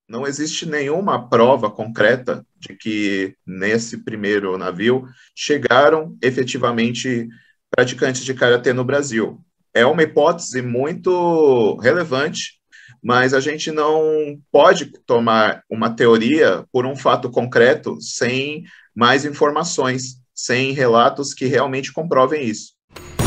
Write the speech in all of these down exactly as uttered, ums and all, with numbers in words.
não existe nenhuma prova concreta de que nesse primeiro navio chegaram efetivamente praticantes de karatê no Brasil. É uma hipótese muito relevante, mas a gente não pode tomar uma teoria por um fato concreto sem mais informações, sem relatos que realmente comprovem isso.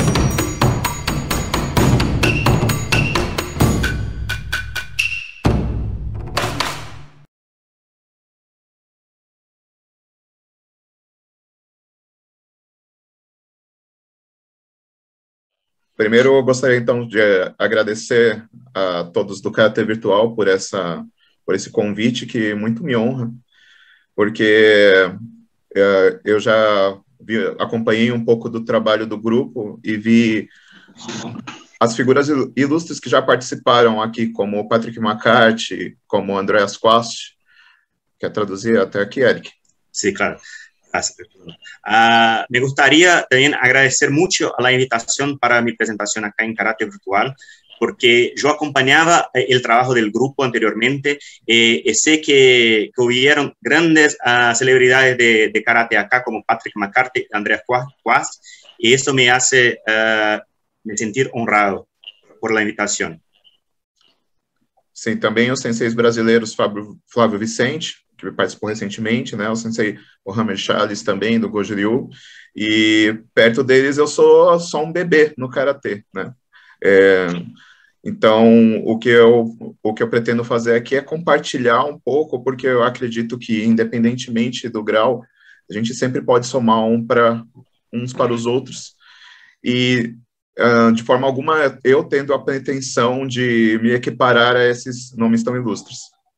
Primeiro, eu gostaria, então, de agradecer a todos do Karatê Virtual por, essa, por esse convite, que muito me honra, porque é, eu já vi, acompanhei um pouco do trabalho do grupo e vi as figuras ilustres que já participaram aqui, como o Patrick McCarthy, como o Andreas Quast. Quer traduzir até aqui, Eric? Sí, claro. Gracias. Uh, me gustaría también agradecer mucho a la invitación para mi presentación acá en Karate Virtual, porque yo acompañaba el trabajo del grupo anteriormente eh, y sé que, que hubieron grandes uh, celebridades de, de karate acá, como Patrick McCarthy, Andreas Quast, y eso me hace uh, me sentir honrado por la invitación. Sim, também os senseis brasileiros, Fábio, Flávio Vicente, que participou recentemente, né, o sensei Mohamed Charles também, do Goju Ryu, e perto deles eu sou só um bebê no karatê, né. É, então, o que, eu, o que eu pretendo fazer aqui é compartilhar um pouco, porque eu acredito que, independentemente do grau, a gente sempre pode somar um para, uns para os outros, e uh, de forma alguma eu tendo a pretensão de me equiparar a esses nomes tão ilustres.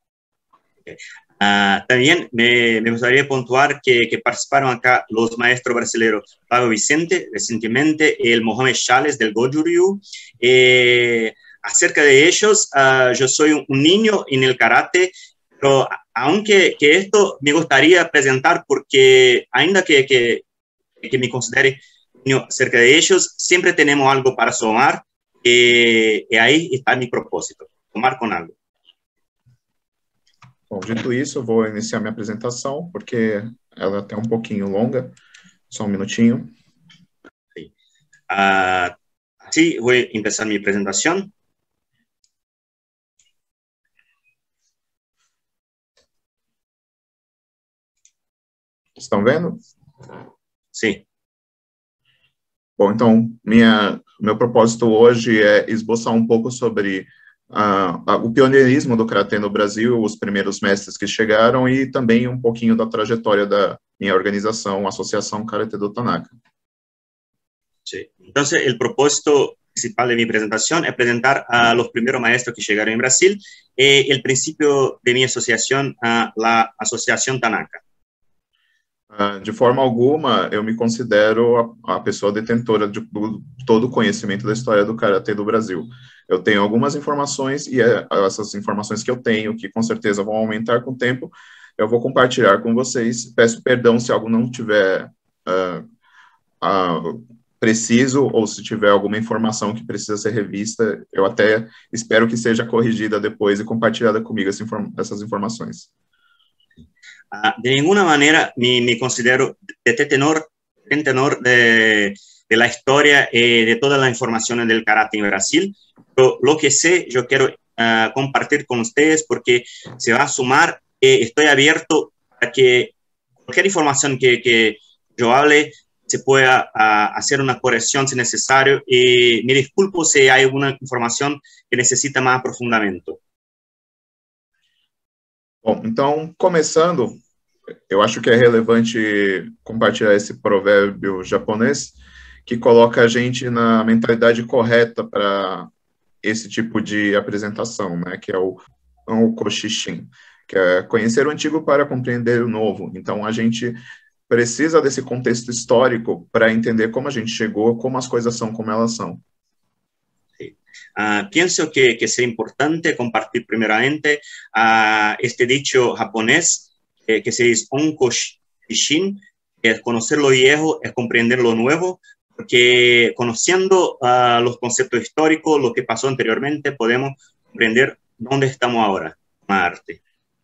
Uh, también me, me gustaría puntuar que, que participaron acá los maestros brasileños Fabio Vicente, recientemente, el Mohamed Chales del Goju Ryu. Eh, acerca de ellos, uh, yo soy un, un niño en el karate, pero aunque que esto me gustaría presentar porque, ainda que, que, que me considere niño cerca de ellos, siempre tenemos algo para sumar, eh, y ahí está mi propósito, tomar con algo. Bom, dito isso, eu vou iniciar minha apresentação, porque ela é até um pouquinho longa, só um minutinho. Sí. Uh, así voy a empezar mi presentación. Estão vendo? Sim. Bom, então, minha, meu propósito hoje é esboçar um pouco sobre Uh, uh, o pioneirismo do karatê no Brasil, os primeiros mestres que chegaram e também um pouquinho da trajetória da minha organização, a Associação Karatê do Tanaka. Sí. Entonces, el propósito principal de mi presentación es presentar a los primeros maestros que llegaron en Brasil y eh, el principio de mi asociación, a la Asociación Tanaka. Uh, de forma alguma, eu me considero a, a pessoa detentora de, de todo o conhecimento da história do karatê do Brasil. Eu tenho algumas informações e é, essas informações que eu tenho, que com certeza vão aumentar com o tempo, eu vou compartilhar com vocês. Peço perdão se algo não tiver uh, uh, preciso ou se tiver alguma informação que precisa ser revista, eu até espero que seja corrigida depois e compartilhada comigo essa inform essas informações. Uh, de ninguna manera me, me considero detentor, detentor de, de la historia eh, de todas las informaciones del karate en Brasil, pero lo que sé yo quiero uh, compartir con ustedes porque se va a sumar, eh, estoy abierto para que cualquier información que, que yo hable se pueda uh, hacer una corrección si necesario y me disculpo si hay alguna información que necesita más aprofundamiento. Bom, então, começando, eu acho que é relevante compartilhar esse provérbio japonês que coloca a gente na mentalidade correta para esse tipo de apresentação, né, que é o, o Koshishin, que é conhecer o antigo para compreender o novo. Então, a gente precisa desse contexto histórico para entender como a gente chegou, como as coisas são como elas são. Uh, pienso que, que es importante compartir primeramente uh, este dicho japonés eh, que se dice Onko Shishin, es conocer lo viejo, es comprender lo nuevo, porque conociendo uh, los conceptos históricos, lo que pasó anteriormente, podemos comprender dónde estamos ahora, con arte.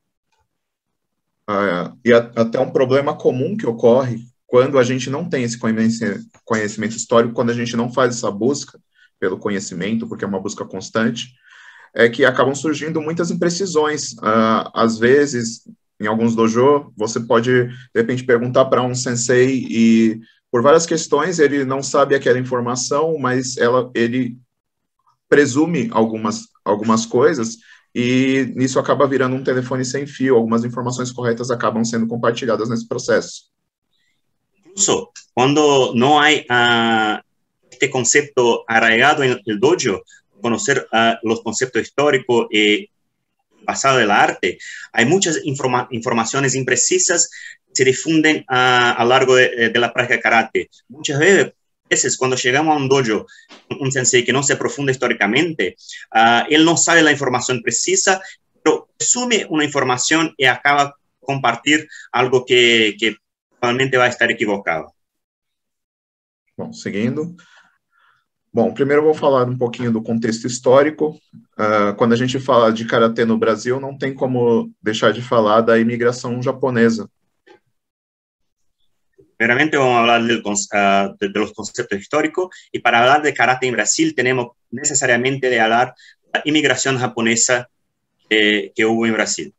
uh, e a, até um problema comum que ocorre quando a gente não tem esse conhecimento histórico, quando a gente não faz essa busca pelo conhecimento, porque é uma busca constante, é que acabam surgindo muitas imprecisões. Uh, às vezes, em alguns dojo, você pode, de repente, perguntar para um sensei e, por várias questões, ele não sabe aquela informação, mas ela, ele presume algumas, algumas coisas, e nisso acaba virando um telefone sem fio. Algumas informações corretas acabam sendo compartilhadas nesse processo. Incluso, quando não há uh, este concepto arraigado en el dojo, conocer uh, los conceptos históricos y pasado del arte, hay muchas informa informaciones imprecisas que se difunden uh, a lo largo de, de la práctica de karate. Muchas veces, cuando llegamos a un dojo, un sensei que no se aprofunda históricamente, uh, él no sabe la información precisa, pero presume una información y acaba compartir algo que, que probablemente vai estar equivocado. Bom, seguindo. Bom, primeiro eu vou falar um pouquinho do contexto histórico. Uh, quando a gente fala de karatê no Brasil, não tem como deixar de falar da imigração japonesa. Primeramente vamos a hablar del, uh, de, de los conceptos históricos, y para hablar de karate en Brasil tenemos necesariamente de hablar de la inmigración japonesa eh, que hubo en Brasil.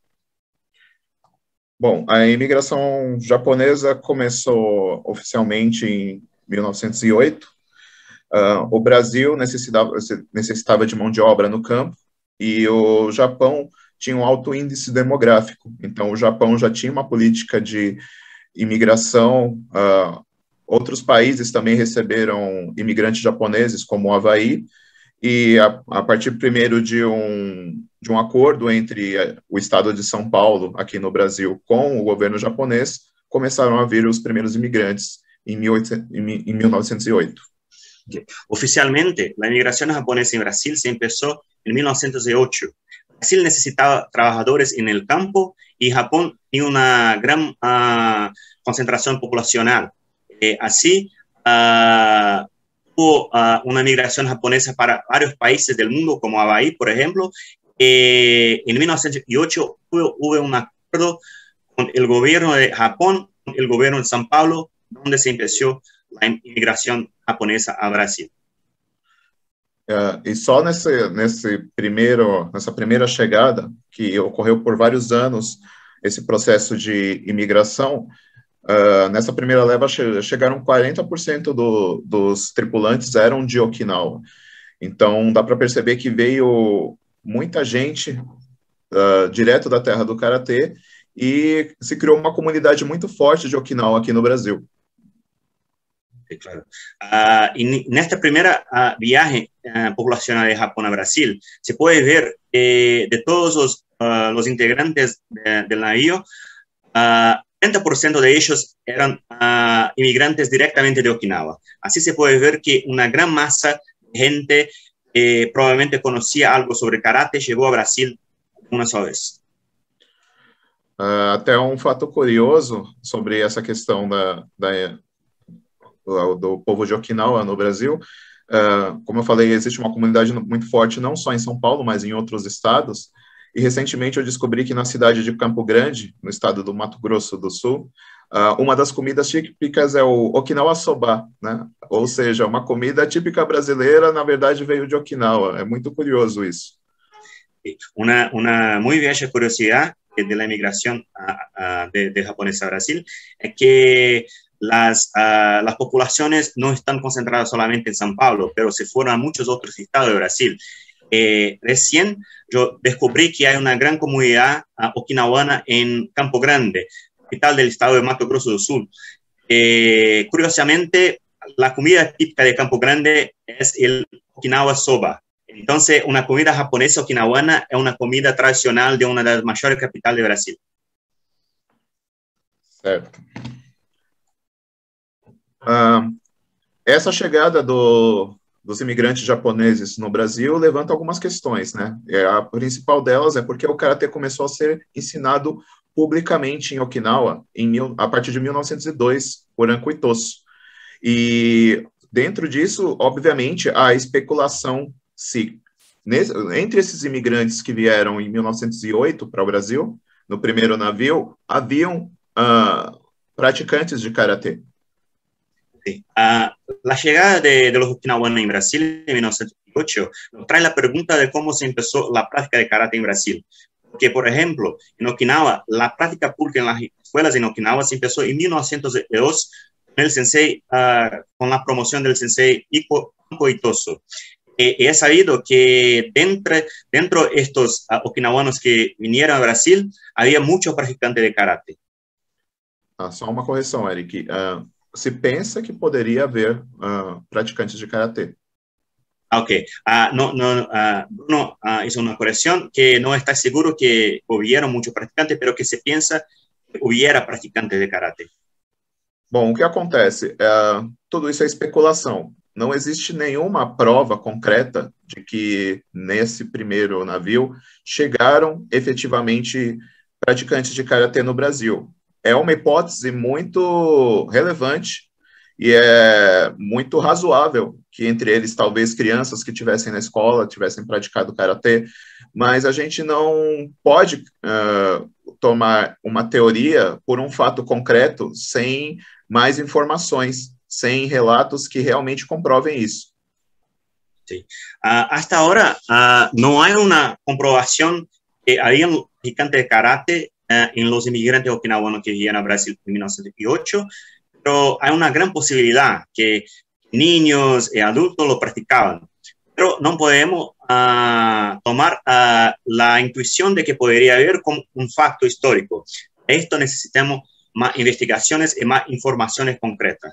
Bom, a imigração japonesa começou oficialmente em mil novecentos e oito. Uh, o Brasil necessitava, necessitava de mão de obra no campo, e o Japão tinha um alto índice demográfico. Então, o Japão já tinha uma política de imigração. Uh, outros países também receberam imigrantes japoneses, como o Havaí, e a, a partir primeiro de um, de um acordo entre o estado de São Paulo, aqui no Brasil, com o governo japonês, começaram a vir os primeiros imigrantes em, mil novecentos e oito. Oficialmente, la inmigración japonesa en Brasil se empezó en mil novecientos ocho. Brasil necesitaba trabajadores en el campo y Japón tenía una gran uh, concentración poblacional. Eh, así, uh, hubo uh, una migración japonesa para varios países del mundo, como Hawái, por ejemplo. Eh, en mil novecientos ocho hubo, hubo un acuerdo con el gobierno de Japón, con el gobierno de São Paulo, donde se empezó la inmigração japonesa a Brasil. Uh, e só nesse, nesse primeiro, nessa primeira chegada, que ocorreu por vários anos, esse processo de imigração, uh, nessa primeira leva che chegaram quarenta por cento do, dos tripulantes eram de Okinawa. Então, dá para perceber que veio muita gente uh, direto da terra do karatê, e se criou uma comunidade muito forte de Okinawa aqui no Brasil. Claro. Uh, y en esta primera uh, viaje uh, poblacional de Japón a Brasil, se puede ver eh, de todos los, uh, los integrantes de, del navío, uh, treinta por ciento de ellos eran uh, inmigrantes directamente de Okinawa. Así se puede ver que una gran masa de gente eh, probablemente conocía algo sobre karate, llegó a Brasil una sola vez. Uh, até um fato curioso sobre essa questão da, da do povo de Okinawa no Brasil. Uh, como eu falei, existe uma comunidade muito forte, não só em São Paulo, mas em outros estados, e recentemente eu descobri que na cidade de Campo Grande, no estado do Mato Grosso do Sul, uh, uma das comidas típicas é o Okinawa Soba, né? Ou seja, uma comida típica brasileira, na verdade, veio de Okinawa. É muito curioso isso. Una, una muy bella curiosidad de la inmigración a, a, de, de japonés a Brasil es que Las, uh, las poblaciones no están concentradas solamente en São Paulo, pero se fueron a muchos otros estados de Brasil. Eh, recién yo descubrí que hay una gran comunidad uh, okinawana en Campo Grande, capital del estado de Mato Grosso do Sul. Eh, curiosamente, la comida típica de Campo Grande es el Okinawa Soba. Entonces, una comida japonesa okinawana es una comida tradicional de una de las mayores capitales de Brasil. Certo. Uh, essa chegada do, dos imigrantes japoneses no Brasil levanta algumas questões, né? A principal delas é porque o karatê começou a ser ensinado publicamente em Okinawa em mil, a partir de mil novecentos e dois, por Anko Itosu. E dentro disso, obviamente, a especulação se nesse, entre esses imigrantes que vieram em mil novecentos e oito para o Brasil, no primeiro navio, haviam uh, praticantes de karatê. Sí. Uh, la llegada de, de los okinawanos en Brasil en mil novecientos ocho nos trae la pregunta de cómo se empezó la práctica de karate en Brasil. Porque, por ejemplo, en Okinawa, la práctica pública en las escuelas en Okinawa se empezó en mil novecientos dos con el sensei, uh, con la promoción del sensei Iko Itoso. Eh, he sabido que dentro, dentro de estos uh, okinawanos que vinieron a Brasil, había muchos practicantes de karate. Ah, só uma correção, Eric. Uh, se pensa que poderia haver uh, praticantes de karatê. Ok, uh, no, no, uh, Bruno uh, hizo una corrección que no está seguro que hubieron muchos practicantes, pero que se piensa que hubiera practicantes de karate. Bom, o que acontece? Uh, tudo isso é especulação. Não existe nenhuma prova concreta de que nesse primeiro navio chegaram efetivamente praticantes de karatê no Brasil. É uma hipótese muito relevante e é muito razoável que entre eles talvez crianças que tivessem na escola tivessem praticado karatê, mas a gente não pode uh, tomar uma teoria por um fato concreto sem mais informações, sem relatos que realmente comprovem isso. Sí. Uh, hasta ahora uh, no hay una comprobación que había practicantes de karate uh, en los inmigrantes okinawanos que llegaron a Brasil en mil novecientos ocho, pero hay una gran posibilidad que niños y adultos lo practicaban. Pero no podemos uh, tomar uh, la intuición de que podría haber como un facto histórico. Esto necesitamos más investigaciones y más informaciones concretas.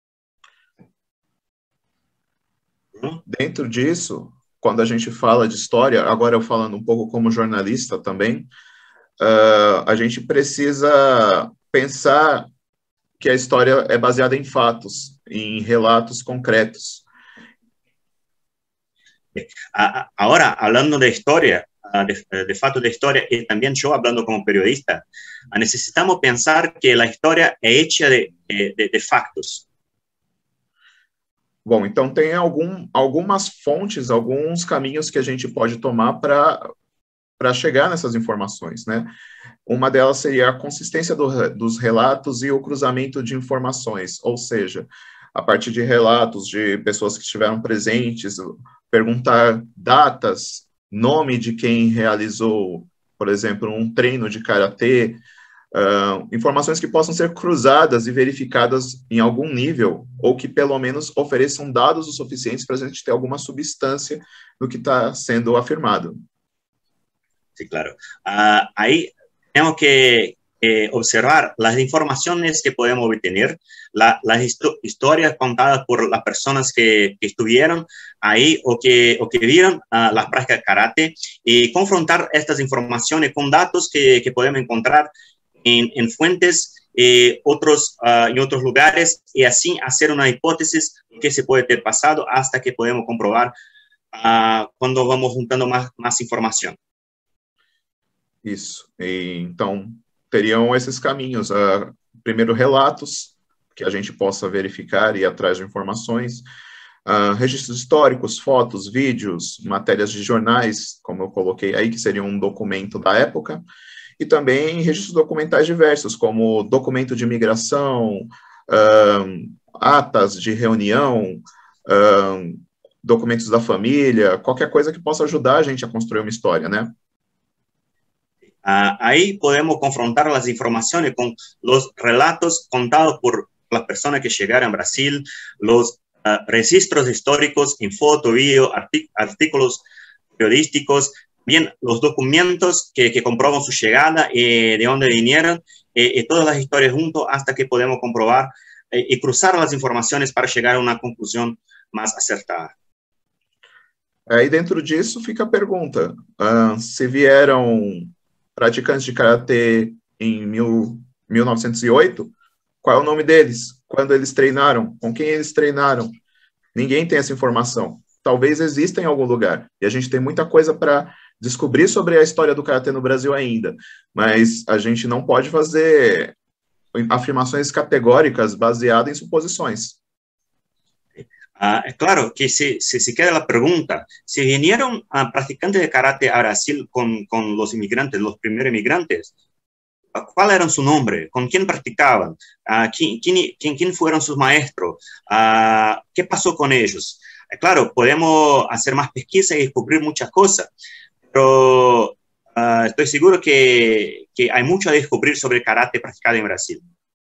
¿No? Dentro disso, quando a gente fala de história, agora eu falando um pouco como jornalista também, uh, a gente precisa pensar que a história é baseada em fatos, em relatos concretos. Ahora, hablando de historia, de, de fatos de historia, y también yo hablando como periodista, necesitamos pensar que la historia es hecha de, de, de factos. Bom, então tem algum, algumas fontes, alguns caminhos que a gente pode tomar para para chegar nessas informações, né? Uma delas seria a consistência do, dos relatos e o cruzamento de informações, ou seja, a partir de relatos de pessoas que estiveram presentes, perguntar datas, nome de quem realizou, por exemplo, um treino de karatê, uh, informações que possam ser cruzadas e verificadas em algum nível, ou que pelo menos ofereçam dados o suficientes para a gente ter alguma substância do que está sendo afirmado. Sí, claro. Uh, ahí tenemos que eh, observar las informaciones que podemos obtener, la, las histo historias contadas por las personas que, que estuvieron ahí o que, o que vieron uh, las prácticas de karate y confrontar estas informaciones con datos que, que podemos encontrar en, en fuentes eh, otros, uh, en otros lugares y así hacer una hipótesis de qué se puede ter pasado hasta que podemos comprobar uh, cuando vamos juntando más, más información. Isso. E, então, teriam esses caminhos. Uh, primeiro, relatos, que a gente possa verificar e ir atrás de informações. Uh, registros históricos, fotos, vídeos, matérias de jornais, como eu coloquei aí, que seria um documento da época. E também registros documentais diversos, como documento de imigração, uh, atas de reunião, uh, documentos da família, qualquer coisa que possa ajudar a gente a construir uma história, né? Uh, ahí podemos confrontar las informaciones con los relatos contados por las personas que llegaron a Brasil, los uh, registros históricos en foto, video, artic artículos periodísticos, bien los documentos que, que comprueban su llegada, eh, de dónde vinieron, eh, eh, todas las historias juntos hasta que podemos comprobar eh, y cruzar las informaciones para llegar a una conclusión más acertada. Aí dentro disso fica a pergunta, uh, se vieram praticantes de karatê em mil, mil novecentos e oito, qual é o nome deles? Quando eles treinaram? Com quem eles treinaram? Ninguém tem essa informação. Talvez exista em algum lugar. E a gente tem muita coisa para descobrir sobre a história do karatê no Brasil ainda. Mas a gente não pode fazer afirmações categóricas baseadas em suposições. Uh, claro que si, si, si queda la pregunta, si vinieron uh, practicantes de karate a Brasil con, con los inmigrantes, los primeros inmigrantes, ¿cuál era su nombre? ¿Con quién practicaban? Uh, ¿quién, quién, quién, ¿Quién fueron sus maestros? Uh, ¿Qué pasó con ellos? Uh, claro, podemos hacer más pesquisa y descubrir muchas cosas, pero uh, estoy seguro que, que hay mucho a descubrir sobre el karate practicado en Brasil.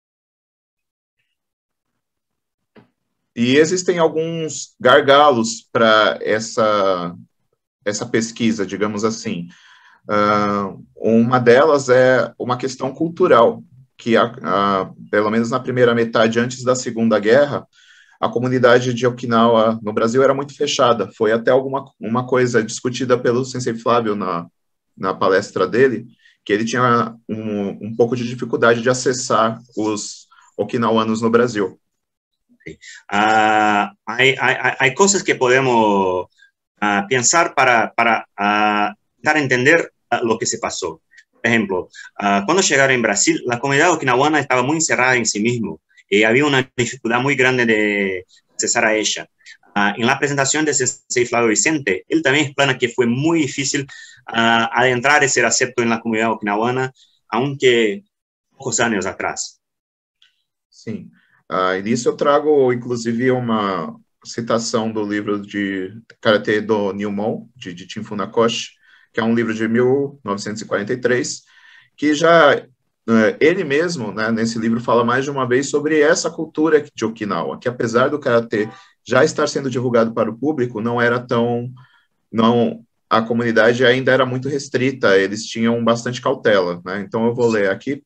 E existem alguns gargalos para essa, essa pesquisa, digamos assim. Uh, uma delas é uma questão cultural, que a, a, pelo menos na primeira metade, antes da Segunda Guerra, a comunidade de Okinawa no Brasil era muito fechada. Foi até alguma uma coisa discutida pelo Sensei Flávio na, na palestra dele, que ele tinha um, um pouco de dificuldade de acessar os okinawanos no Brasil. Uh, hay, hay, hay cosas que podemos uh, pensar para, para uh, dar a entender uh, lo que se pasó. Por ejemplo, uh, cuando llegaron en Brasil, la comunidad okinawana estaba muy encerrada en sí mismo y había una dificultad muy grande de accesar a ella. Uh, en la presentación de Sensei Flavio Vicente, él también explica que fue muy difícil uh, adentrar y ser acepto en la comunidad okinawana, aunque pocos años atrás. Sim. Ah, e nisso eu trago, inclusive, uma citação do livro de Karatê do Newmon, de, de Tim Funakoshi, que é um livro de mil novecentos e quarenta e três, que já, ele mesmo, né, nesse livro, fala mais de uma vez sobre essa cultura de Okinawa, que apesar do Karatê já estar sendo divulgado para o público, não era tão... não, a comunidade ainda era muito restrita, eles tinham bastante cautela, né? Então eu vou ler aqui.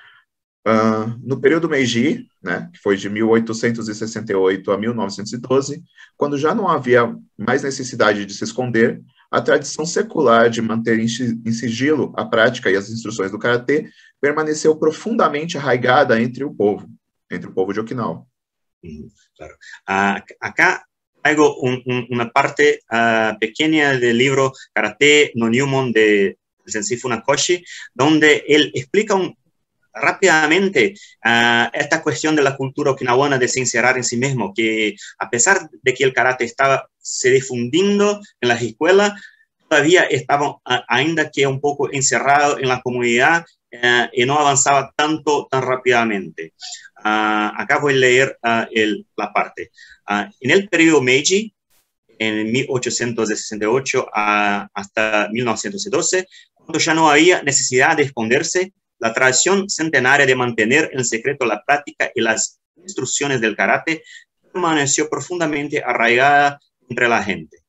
Uh, no período Meiji, né, que foi de mil oitocentos e sessenta e oito a mil novecentos e doze, quando já não havia mais necessidade de se esconder, a tradição secular de manter em sigilo a prática e as instruções do karatê permaneceu profundamente arraigada entre o povo, entre o povo de Okinawa. Claro. Uh, acá traigo un, un, una parte uh, pequeña del libro Karate no Newmon de Sensei Funakoshi, donde él explica un rápidamente uh, esta cuestión de la cultura okinawana de se encerrar en sí mismo, que a pesar de que el karate estaba se difundiendo en las escuelas, todavía estaba uh, ainda que un poco encerrado en la comunidad uh, y no avanzaba tanto tan rápidamente. Uh, acá voy a leer uh, el, la parte. Uh, en el periodo Meiji, en mil ochocientos sesenta y ocho uh, hasta mil novecientos doce, cuando ya no había necesidad de esconderse, la tradición centenaria de mantener en secreto la práctica y las instrucciones del karate permaneció profundamente arraigada entre la gente.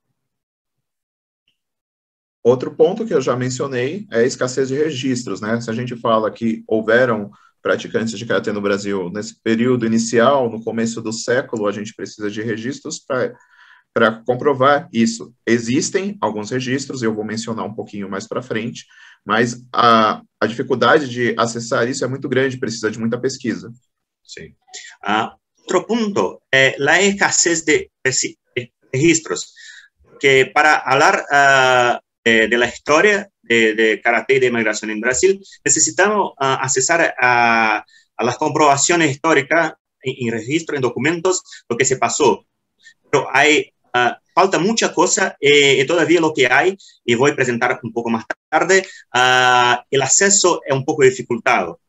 Outro ponto que eu já mencionei é a escassez de registros, né? Se a gente fala que houveram praticantes de karatê no Brasil nesse período inicial, no começo do século, a gente precisa de registros para comprovar isso. Existem alguns registros, eu vou mencionar um pouquinho mais para frente, mas a, a dificuldade de acessar isso é muito grande, precisa de muita pesquisa. Sí. Uh, otro punto, eh, la escasez de registros, que para hablar uh, de, de la historia de, de karate y de migración en Brasil, necesitamos uh, accesar a, a las comprobaciones históricas en, en registro, en documentos, lo que se pasó. Pero hay... Uh, falta mucha cosa eh, y todavía lo que hay, y voy a presentar un poco más tarde, uh, el acceso é um pouco dificultado.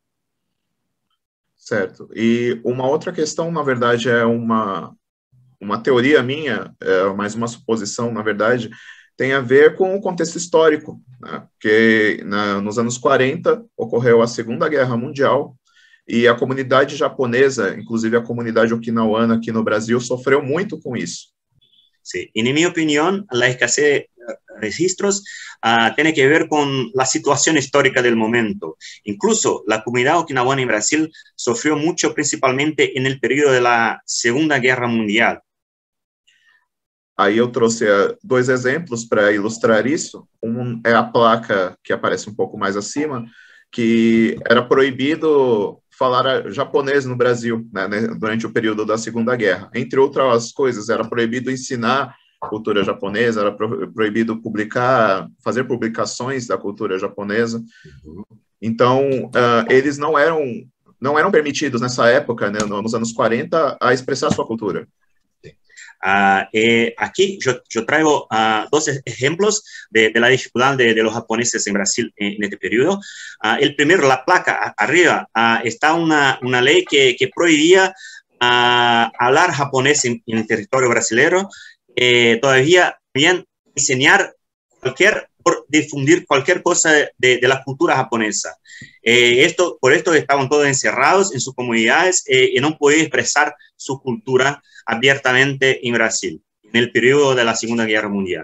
Certo. E uma outra questão, na verdade, é uma, uma teoria minha, é mais uma suposição, na verdade, tem a ver com o contexto histórico, né? Porque na, nos anos quarenta ocorreu a Segunda Guerra Mundial e a comunidade japonesa, inclusive a comunidade okinawana aqui no Brasil, sofreu muito com isso. Sí. En mi opinión, la escasez de registros uh, tiene que ver con la situación histórica del momento. Incluso la comunidad okinawana en Brasil sufrió mucho, principalmente en el periodo de la Segunda Guerra Mundial. Aí eu trouxe uh, dois exemplos para ilustrar isso. Um é a placa que aparece um pouco mais acima, que era proibido falar japonês no Brasil, né, durante o período da Segunda Guerra. Entre outras coisas, era proibido ensinar cultura japonesa, era pro, proibido publicar, fazer publicações da cultura japonesa. Então, uh, eles não eram, não eram permitidos nessa época, né, nos anos quarenta, a expressar sua cultura. Uh, eh, aquí yo, yo traigo uh, dos ejemplos de, de la dificultad de, de los japoneses en Brasil en, en este periodo. Uh, el primero, la placa arriba, uh, está una, una ley que, que prohibía uh, hablar japonés en, en el territorio brasileño, eh, todavía bien enseñar cualquier, por difundir cualquier cosa de, de la cultura japonesa. Eh, esto, por esto estaban todos encerrados en sus comunidades eh, y no podían expresar su cultura abiertamente en Brasil, en el periodo de la Segunda Guerra Mundial.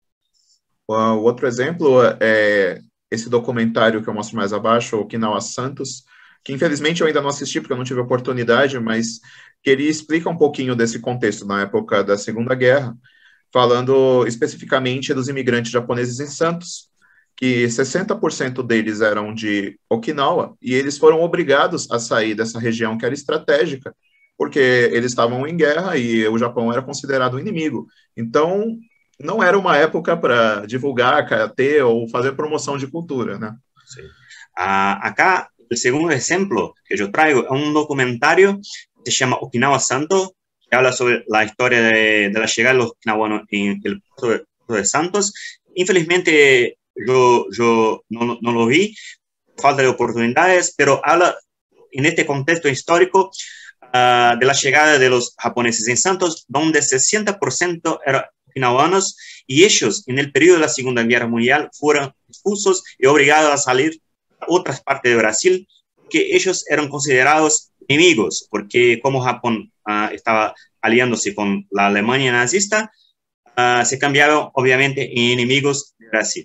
O outro exemplo é esse documentário que eu mostro mais abaixo, Okinawa Santos, que infelizmente eu ainda não assisti porque eu não tive oportunidade, mas que ele explica um pouquinho desse contexto na época da Segunda Guerra, falando especificamente dos imigrantes japoneses em Santos, que sessenta por cento deles eram de Okinawa, e eles foram obrigados a sair dessa região que era estratégica, porque eles estavam em guerra e o Japão era considerado um inimigo. Então, não era uma época para divulgar karatê ou fazer promoção de cultura, né? Sí. Uh, acá, el segundo ejemplo que yo traigo es un documentario que se llama Okinawa Santos, que habla sobre la historia de, de la llegada de los okinawanos en el puerto de, puerto de Santos. Infelizmente, yo, yo no, no lo vi, falta de oportunidades, pero habla en este contexto histórico Uh, de la llegada de los japoneses en Santos, donde sesenta por ciento eran okinawanos, y ellos en el periodo de la Segunda Guerra Mundial fueron expulsos y obligados a salir a otras partes de Brasil, porque ellos eran considerados enemigos, porque como Japón uh, estaba aliándose con la Alemania nazista, uh, se cambiaron obviamente en enemigos de Brasil.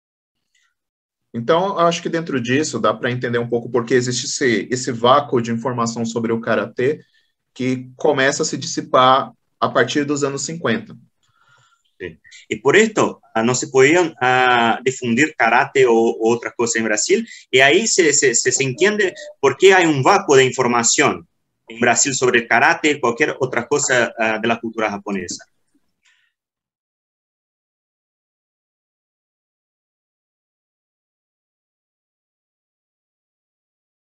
Então, acho que dentro disso dá para entender um pouco porque existe esse, esse vácuo de informação sobre o karatê que começa a se dissipar a partir dos anos cincuenta. Sí. Y por esto uh, no se podían uh, difundir karate o, o otra cosa en Brasil, y ahí se, se, se entiende por qué hay un vácuo de información en Brasil sobre el karate y cualquier otra cosa uh, de la cultura japonesa.